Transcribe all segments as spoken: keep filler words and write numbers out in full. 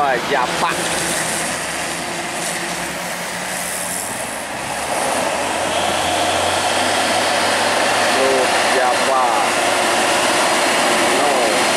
Oh, Japa. Tuh, Japa. No.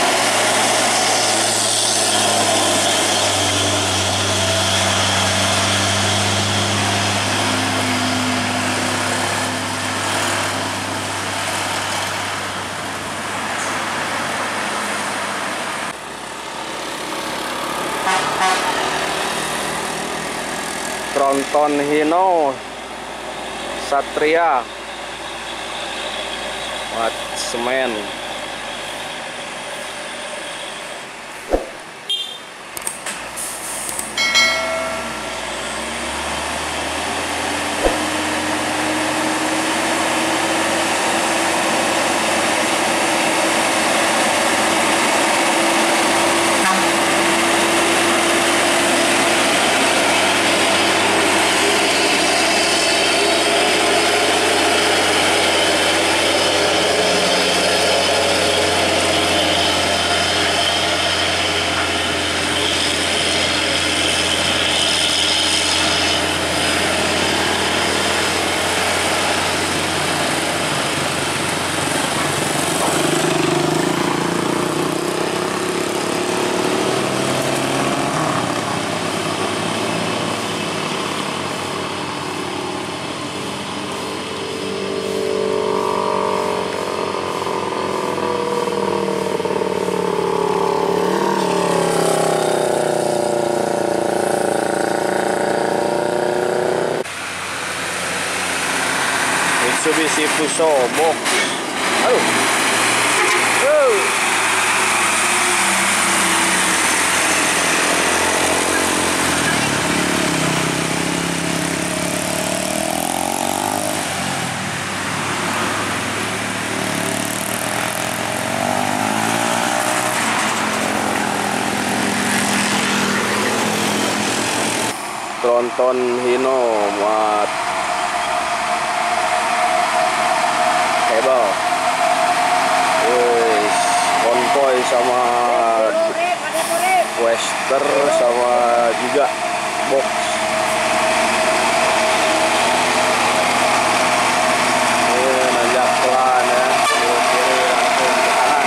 Tronton Hino Satria buat semen. Mitsubishi Fuso box. Aduh. Oh. Tronton Hino muat hebel, wis konvoy sama Wester sama juga box. Ini nanjak pelan ya, kiri kiri langsung ke kanan.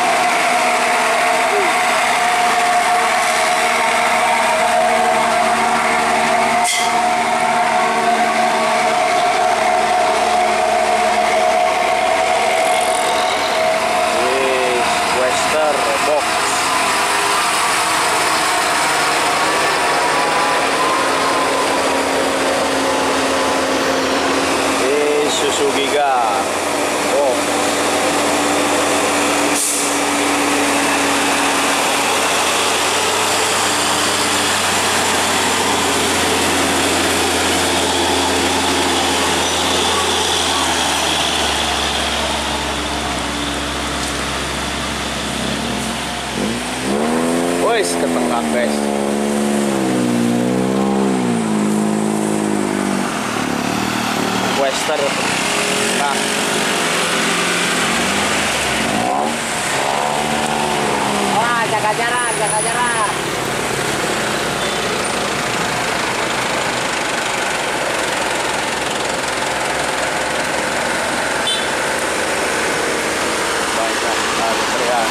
Giga oh. Wes ke tengah guys. Wester. Nah. Wah, jaga jarak, jaga jarak. Banyak sekali teriak.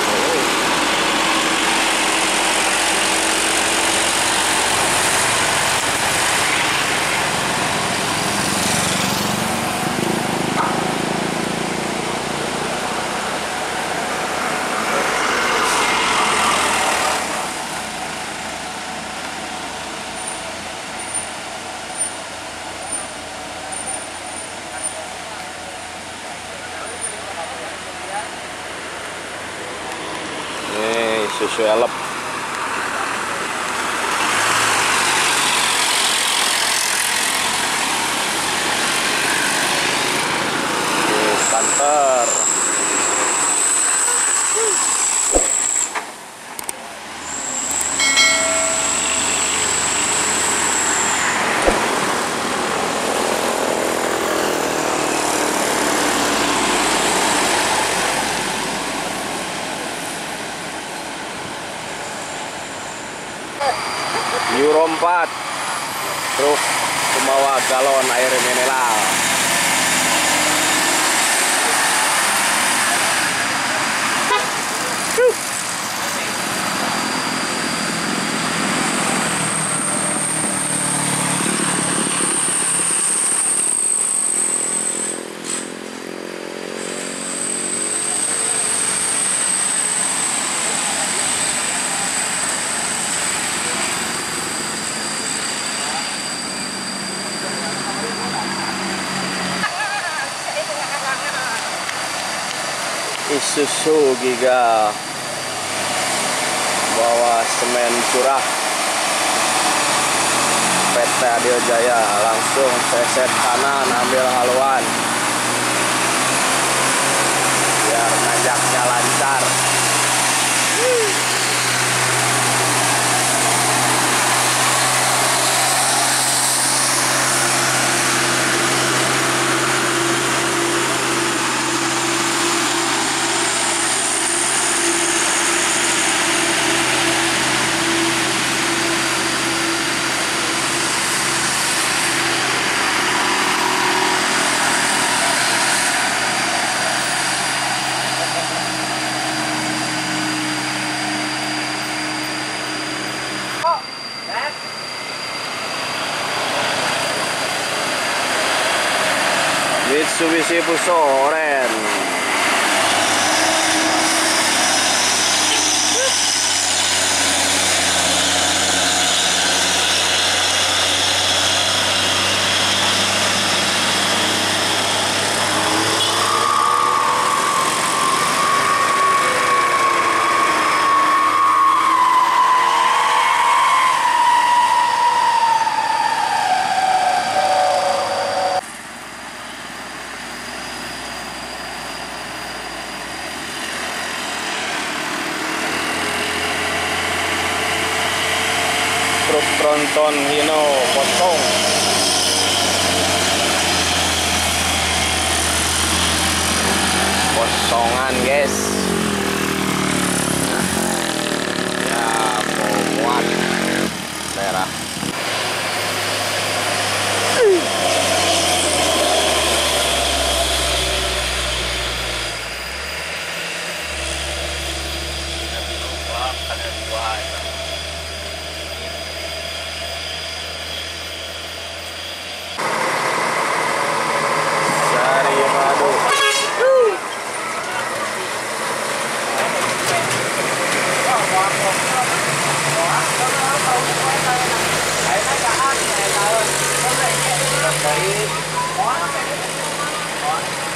Susu elep. Kantor. Euro empat, truk pembawa galon air mineral. Isuzu Giga bawa semen curah P T Adio Jaya, langsung peset kanan ambil haluan biar najaknya lancar. Mitsubishi Fuso Oren. Truk tronton Hino kosong. Kosongan guys. Ya mau muat merah. Đấy.